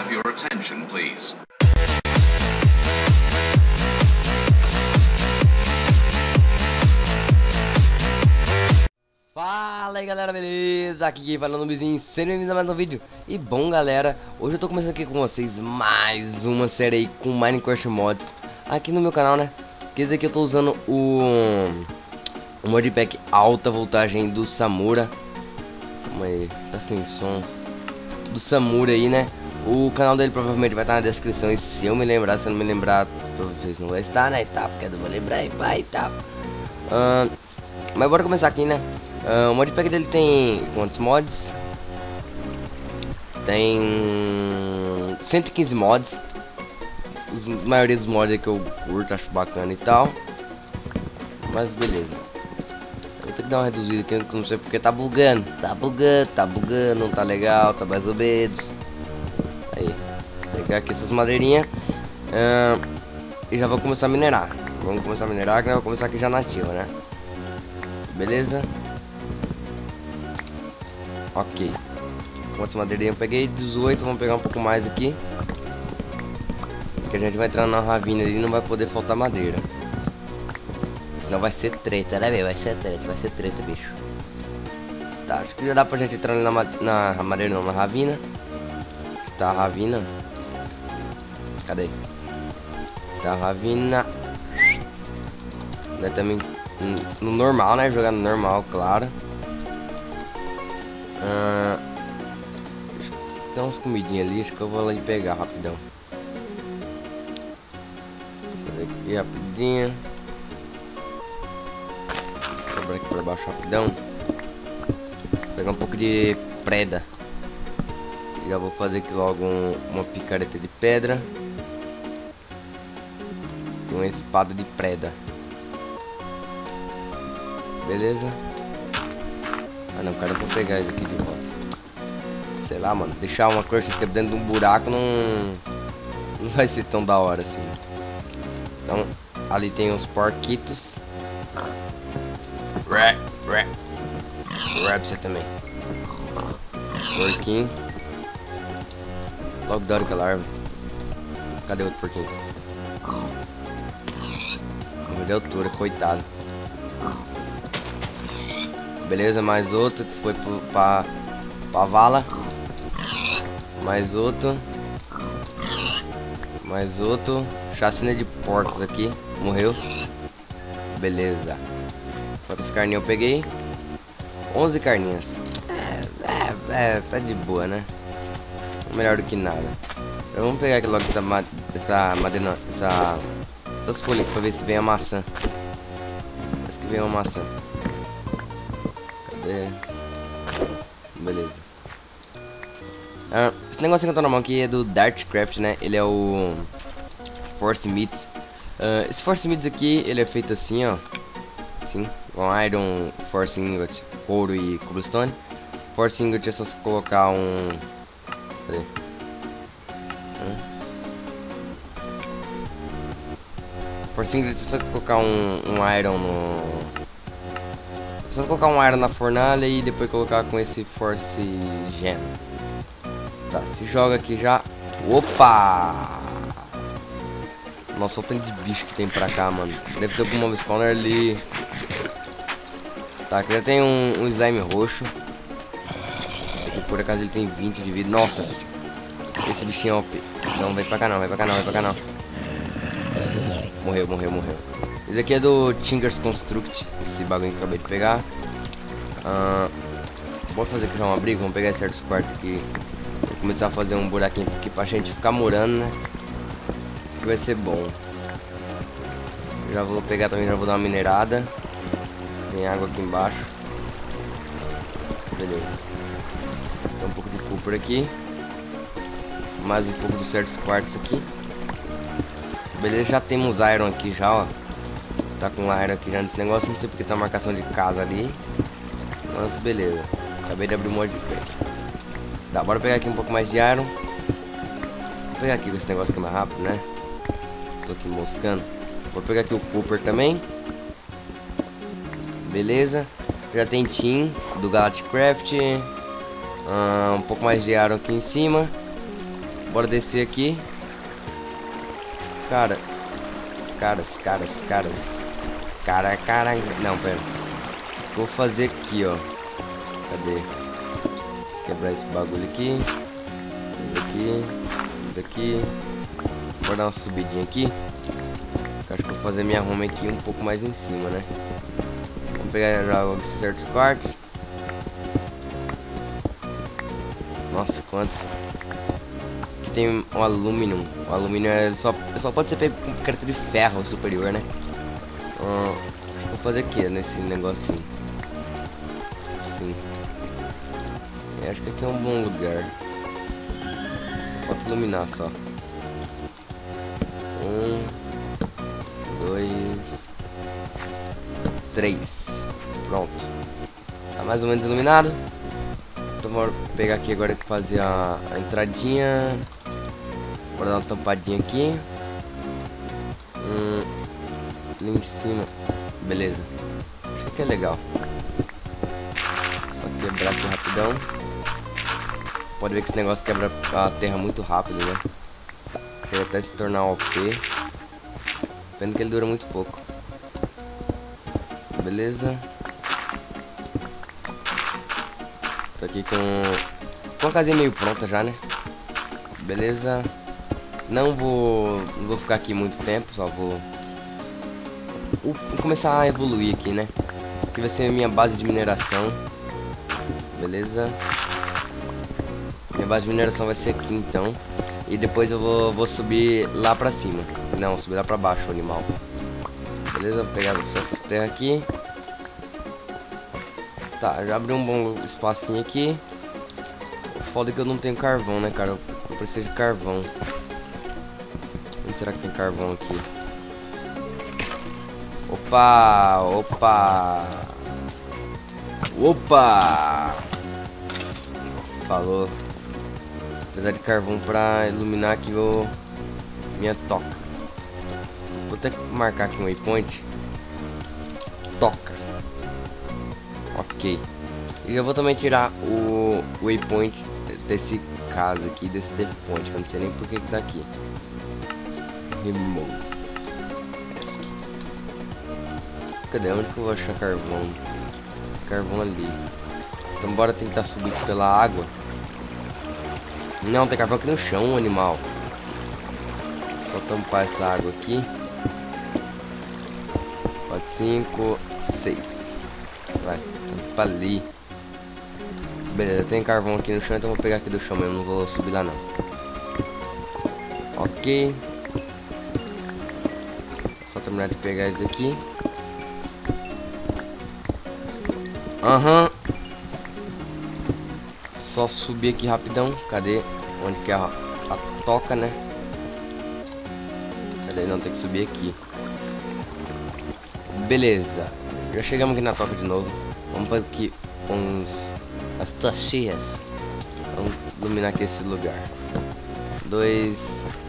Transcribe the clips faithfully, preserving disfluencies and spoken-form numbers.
have your attention, please? Fala aí galera, beleza? Aqui quem fala no Bizinho, sejam bem-vindos a mais um vídeo. E bom galera, hoje eu tô começando aqui com vocês mais uma série aí com Minecraft Mods aqui no meu canal, né? Quer dizer que eu tô usando o, o modpack alta voltagem do Samura. Calma aí, tá sem som. Do Samura aí, né? O canal dele provavelmente vai estar na descrição. E se eu me lembrar, se eu não me lembrar, talvez não vai estar, né? Tá, porque eu não vou lembrar e vai, tá. uh, Mas bora começar aqui, né? Uh, o modpack dele tem quantos mods? Tem cento e quinze mods. Os, a maioria dos mods é que eu curto, acho bacana e tal. Mas beleza. Eu vou ter que dar uma reduzida aqui, não sei porque tá bugando. Tá bugando, tá bugando, não tá legal, tá mais ou menos. Aí, vou pegar aqui essas madeirinhas uh, e já vou começar a minerar. Vamos começar a minerar, que eu vou começar aqui já nativa, né? Beleza? Ok. Quantas madeirinhas eu peguei? dezoito, vamos pegar um pouco mais aqui. Porque a gente vai entrar na ravina ali e não vai poder faltar madeira. Senão vai ser treta, né, velho? Vai ser treta, vai ser treta, bicho. Tá, acho que já dá pra gente entrar ali na, na madeira, não, na ravina. Tá, a ravina. Cadê? Tá, a ravina. Né, também no normal, né? Jogar no normal, claro. Ah, tem umas comidinhas ali, acho que eu vou lá e pegar rapidão. Vou aqui rapidinho. Sobrar aqui pra baixo rapidão. Vou pegar um pouco de preda. Já vou fazer aqui logo um, uma picareta de pedra. E uma espada de preda. Beleza? Ah não, cara, eu vou pegar isso aqui de volta. Sei lá, mano, deixar uma crush dentro de um buraco não, não vai ser tão da hora assim. Então, ali tem uns porquitos. Rap, rap. Rap você também. Porquinho. Logo da hora que ela árvore. Cadê outro porquinho? Não me deu altura, coitado. Beleza, mais outro que foi pro, pra, pra vala. Mais outro. Mais outro. Chacina de porcos aqui. Morreu. Beleza. Quantas carninhas eu peguei? onze carninhas. É, é, é, tá de boa, né? Melhor do que nada. Então, vamos pegar aqui logo essa, ma essa madeira, essa, essas folhas pra ver se vem a maçã. Parece que vem uma maçã. Beleza. Ah, esse negócio que eu tô na mão aqui é do Dartcraft, né? Ele é o Force Meats. Ah, esse Force Meats aqui, ele é feito assim, ó. Assim, com Iron, Force Ingot, couro e cobblestone. Force Ingot é só colocar um... Cadê? Hum? Force Ingot é só colocar um, um Iron no... Só colocar um iron na fornalha e depois colocar com esse Force Gem. Tá, se joga aqui já. Opa! Nossa, olha o tanto de bicho que tem pra cá, mano. Deve ter algum mob spawner ali. Tá, aqui já tem um, um slime roxo. Aqui por acaso ele tem vinte de vida. Nossa, esse bichinho é O P. Não, vem pra cá não, vem pra cá não, vem pra cá não. Morreu, morreu, morreu. Esse aqui é do Tinker's Construct. Esse bagulho que eu acabei de pegar. uh, Bora fazer aqui já um abrigo. Vamos pegar certos quartos aqui. Vou começar a fazer um buraquinho aqui pra gente ficar morando, né? Que vai ser bom. Já vou pegar também, já vou dar uma minerada. Tem água aqui embaixo. Beleza. Tem um pouco de copper aqui. Mais um pouco dos certos quartos aqui. Beleza, já temos iron aqui já, ó. Tá com iron aqui já nesse negócio. Não sei porque tá a marcação de casa ali. Mas beleza. Acabei de abrir um modpack. Tá, bora pegar aqui um pouco mais de iron. Vou pegar aqui esse negócio aqui mais rápido, né? Tô aqui moscando. Vou pegar aqui o copper também. Beleza. Já tem Team do Galacticraft. Uh, um pouco mais de iron aqui em cima. Bora descer aqui. Cara. Caras, caras, caras. Cara, cara. Não, pera. Vou fazer aqui, ó. Cadê? Quebrar esse bagulho aqui. Isso aqui. Isso aqui. Vou dar uma subidinha aqui. Acho que vou fazer minha home aqui um pouco mais em cima, né? Vamos pegar já certos quartos. Nossa, quanto. Aqui tem um alumínio. O alumínio é só, só pode ser pego com carta de ferro superior, né? Hum, acho que vou fazer aqui, nesse negocinho. Sim. Eu acho que aqui é um bom lugar. Pode iluminar só. Um, dois, três. Pronto. Tá mais ou menos iluminado. Então vou pegar aqui agora e fazer a, a entradinha. Vou dar uma tampadinha aqui. Hum, ali em cima. Beleza. Acho que é legal. Só quebrar aqui rapidão. Pode ver que esse negócio quebra a terra muito rápido, né? Ele até se tornar O P. Pena que ele dura muito pouco. Beleza. Tô aqui com, com a casinha meio pronta já, né? Beleza. Não vou, não vou ficar aqui muito tempo. Só vou, vou começar a evoluir aqui, né? Aqui vai ser a minha base de mineração. Beleza. Minha base de mineração vai ser aqui então. E depois eu vou, vou subir lá pra cima. Não, subir lá pra baixo o animal. Beleza, vou pegar só essas terras aqui. Tá, já abri um bom espacinho aqui. Foda que eu não tenho carvão, né, cara? Eu preciso de carvão. Onde será que tem carvão aqui? Opa! Opa! Opa! Falou. Apesar de carvão pra iluminar aqui o minha toca. Vou até marcar aqui um waypoint. Toca. Ok. E já vou também tirar o waypoint desse caso aqui, desse default, que eu não sei nem por que que tá aqui. Remove. Cadê? Onde que eu vou achar carvão? Carvão ali. Então bora tentar subir pela água. Não, tem carvão aqui no chão, animal. Só tampar essa água aqui. quatro, cinco, seis. Vai, tampa ali. Beleza, tem carvão aqui no chão, então vou pegar aqui do chão mesmo. Não vou subir lá não. Ok. Só terminar de pegar isso aqui. Aham. Uhum. Só subir aqui rapidão. Cadê? Onde que é a, a toca, né? Cadê? Não, tem que subir aqui. Beleza. Já chegamos aqui na toca de novo. Vamos fazer aqui uns... as tochias. Vamos iluminar aqui esse lugar. Dois...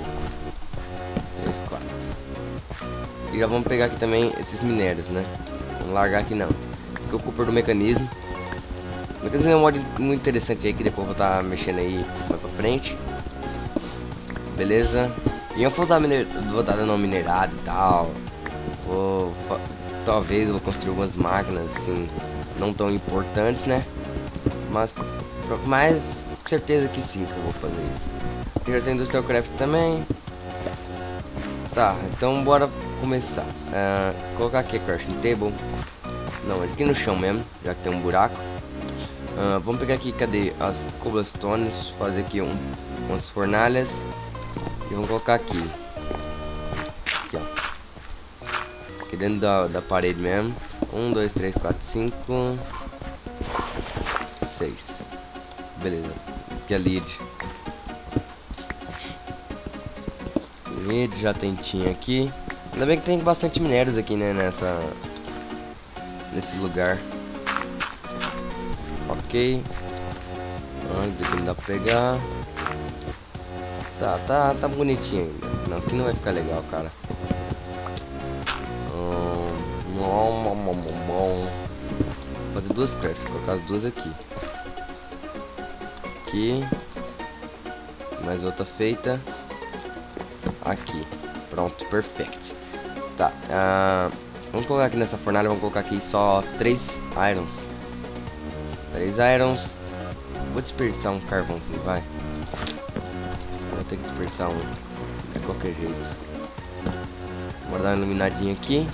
Três, quatro. E já vamos pegar aqui também esses minérios, né? Vamos largar aqui não. Porque o Cooper do mecanismo. O mecanismo é um mod muito interessante aí que depois eu vou estar mexendo aí mais pra frente. Beleza. E eu vou dar, miner... vou dar dando minerado e tal. Vou... Talvez eu vou construir algumas máquinas assim, não tão importantes, né? Mas, mas com certeza que sim que eu vou fazer isso. Aqui já tem Industrial Craft também. Tá, então bora começar. Uh, colocar aqui a crafting table. Não, aqui no chão mesmo, já que tem um buraco. Uh, vamos pegar aqui, cadê as cobblestones, fazer aqui um, umas fornalhas. E vamos colocar aqui. Aqui, ó. Aqui dentro da, da parede mesmo. Um, dois, três, quatro, cinco, seis. Beleza. Aqui é lead. Lead, já tem tinha aqui. Ainda bem que tem bastante minérios aqui, né, nessa... nesse lugar. Ok. Ah, isso aqui não dá pra pegar. Tá, tá, tá bonitinho ainda. Não, aqui não vai ficar legal, cara. Hum, não, não, não, não. Vou fazer duas crafts, vou colocar as duas aqui. Aqui. Mais outra feita. Aqui. Pronto, perfeito. Tá. Uh, vamos colocar aqui nessa fornalha. Vamos colocar aqui só três irons. Três irons. Vou desperdiçar um carvãozinho, vai. Vou ter que desperdiçar um. De qualquer jeito. Vou dar uma iluminadinha aqui.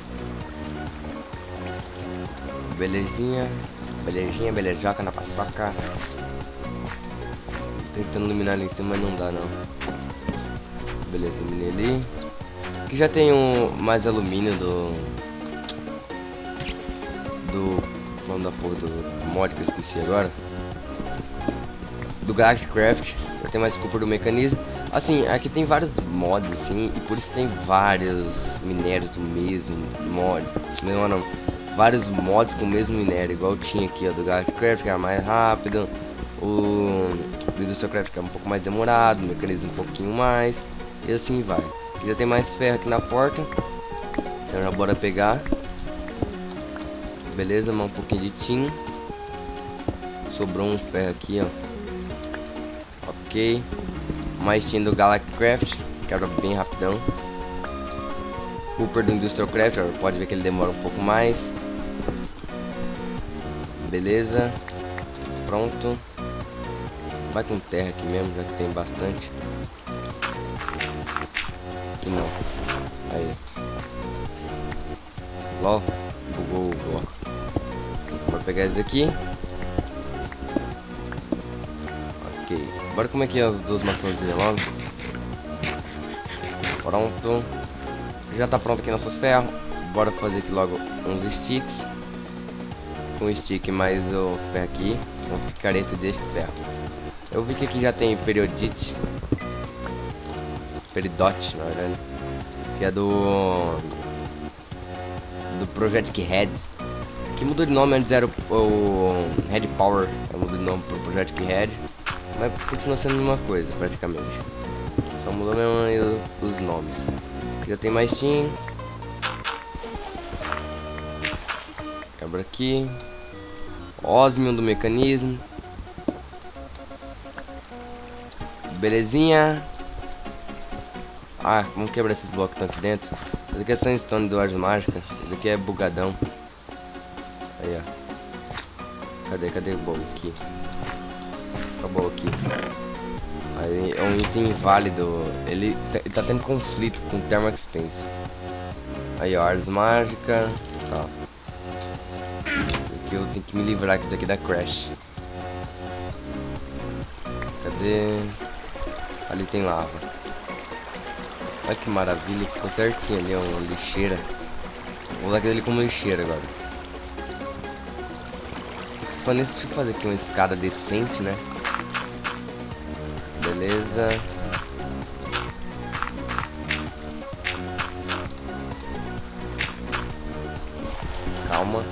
Belezinha. Belezinha, belejoca na paçoca. Tentando iluminar ali em cima, mas não dá não. Beleza, iluminei ali. Aqui já tem um, mais alumínio do... Do... Vamos da porra do mod que eu esqueci agora. Do Galacticraft. Já tem mais cooper do mecanismo. Assim, aqui tem vários mods assim. E por isso tem vários minérios do mesmo mod. Não, não. Vários mods com o mesmo minério. Igual tinha aqui, ó. Do Galacticraft, que é mais rápido. O do Industrialcraft, que é um pouco mais demorado. O mecanismo um pouquinho mais. E assim vai. Aqui já tem mais ferro aqui na porta. Então já bora pegar. Beleza, mais um pouquinho de tin. Sobrou um ferro aqui, ó. Ok. Mais tin do Galacticraft. Quebra bem rapidão. Cooper do Industrialcraft, ó, pode ver que ele demora um pouco mais. Beleza. Pronto. Vai com terra aqui mesmo, já que tem bastante. Aqui não. Aí. Lol. Bugou o bloco. Vou pegar esse aqui. Ok. Bora comer aqui as duas maçãzinhas logo. Pronto. Já tá pronto aqui nosso ferro. Bora fazer aqui logo uns sticks. Com o stick mais o ferro aqui. Um picareta de ferro. Eu vi que aqui já tem periodite. Peridote, na verdade. Que é do... Do Project Red. Que mudou de nome, antes era o, o Red Power. Mudou de nome pro Project Red. Mas continua sendo a mesma coisa, praticamente. Só mudou mesmo aí os nomes. Aqui já tem mais tin. Quebra aqui. Osmium do mecanismo. Belezinha. Ah, vamos quebrar esses blocos que estão aqui dentro. Esse aqui é sandstone do Ars Mágica. Esse aqui é bugadão. Aí, ó. Cadê, cadê o bolo aqui? Acabou aqui. Aí é um item inválido. Ele, ele tá tendo conflito com o Thermal Expanse. Aí, ó, Ars Mágica. Tá. Aqui eu tenho que me livrar aqui daqui da Crash. Cadê? Ali tem lava. Olha que maravilha, ficou certinho ali, ó, uma lixeira. Vou usar aquele como lixeira agora. Falando isso, deixa eu fazer aqui uma escada decente, né? Beleza. Calma.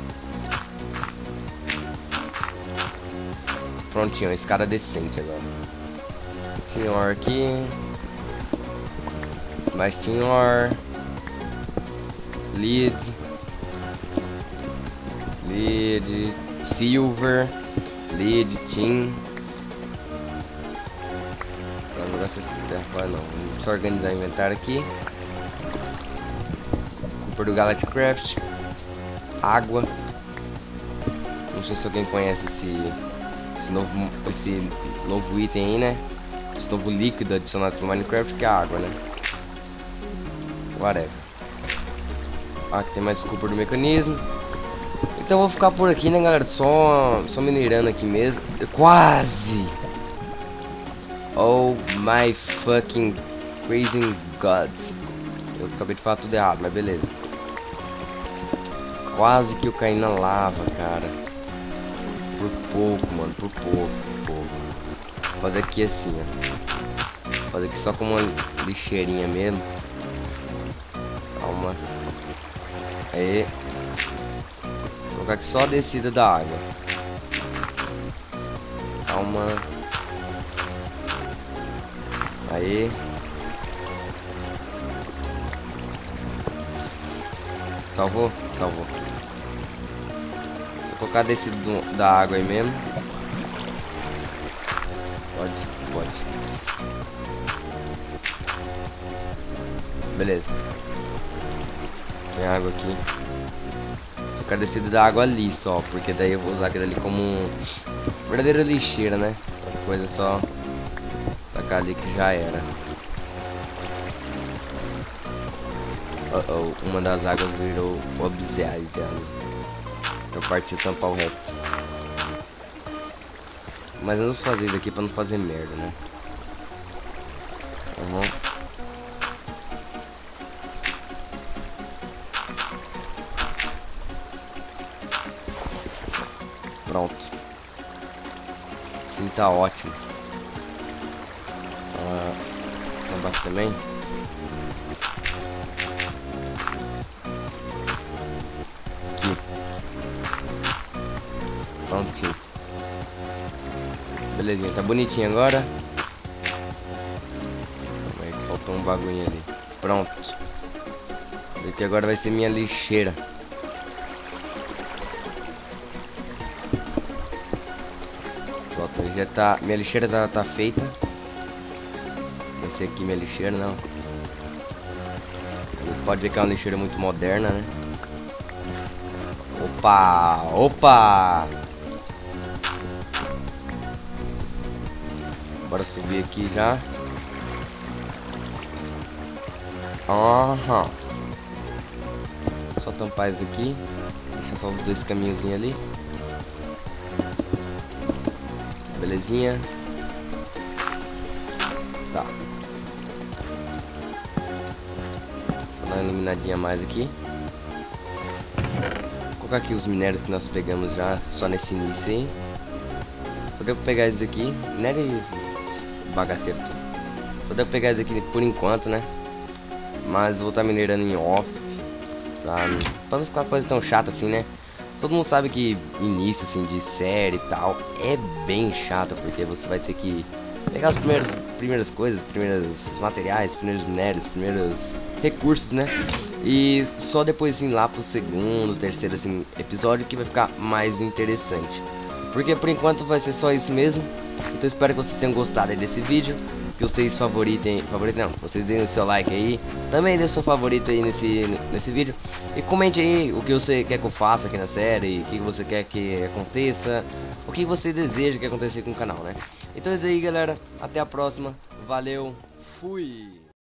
Prontinho, uma escada decente agora. Tinhor aqui. Mais tinhor. Lead. Lead. Silver. Lead. Tin. Não gosto de terra, não. Vamos só organizar o inventário aqui. Cooper do Galacticraft. Água. Não sei se alguém conhece esse, esse, novo, esse novo item aí, né? Esse novo líquido adicionado pro Minecraft, que é a água, né? Whatever. Ah, aqui tem mais Cooper do mecanismo. Então eu vou ficar por aqui, né, galera? Só, só minerando aqui mesmo. Quase! Oh my fucking crazy god. Eu acabei de falar tudo errado, mas beleza. Quase que eu caí na lava, cara. Por pouco, mano. Por pouco, por pouco. Vou fazer aqui assim, ó. Vou fazer aqui só com uma lixeirinha mesmo. Calma. Aí. Vou colocar aqui só a descida da água. Calma. Aí. Salvou? Salvou. Vou colocar a descida do, da água aí mesmo. Pode, pode. beleza. Tem água aqui. Só quero descer da água ali só, porque daí eu vou usar aquilo ali como um verdadeira lixeira, né? Outra coisa é só tacar ali que já era. Uh oh, uma das águas virou obsidiana. Então partiu tampar o resto. Mas vamos fazer isso aqui pra não fazer merda, né? Uhum. Pronto. Sim, tá ótimo. Ah, embaixo também. Aqui. Prontinho. Belezinha, tá bonitinho agora. Faltou um bagulho ali. Pronto. Aqui agora vai ser minha lixeira. Pronto, já tá. Minha lixeira tá, tá feita. Vai ser aqui minha lixeira, não. Você pode ver que é uma lixeira muito moderna, né? Opa! Opa! Bora subir aqui já. Aham. Só tampar isso aqui. Deixa só os dois caminhozinhos ali. Belezinha. Tá. Vou dar uma iluminadinha a mais aqui. Vou colocar aqui os minérios que nós pegamos já. Só nesse início aí. Só deu pra pegar esses aqui. Minérios bagaceiro tudo. Só deu pra pegar esses aqui por enquanto, né? Mas vou estar minerando em off. Pra, pra não ficar uma coisa tão chata assim, né? Todo mundo sabe que início assim de série e tal é bem chato, porque você vai ter que pegar as primeiras, primeiras coisas, primeiros materiais, primeiros minérios, primeiros recursos, né? E só depois assim lá pro segundo, terceiro assim episódio que vai ficar mais interessante. Porque por enquanto vai ser só isso mesmo. Então espero que vocês tenham gostado aí desse vídeo. Que vocês favoritem, favoritem não, vocês deem o seu like aí. Também dê o seu favorito aí nesse, nesse vídeo. E comente aí o que você quer que eu faça aqui na série. O que você quer que aconteça. O que você deseja que aconteça com o canal, né? Então é isso aí, galera. Até a próxima. Valeu. Fui.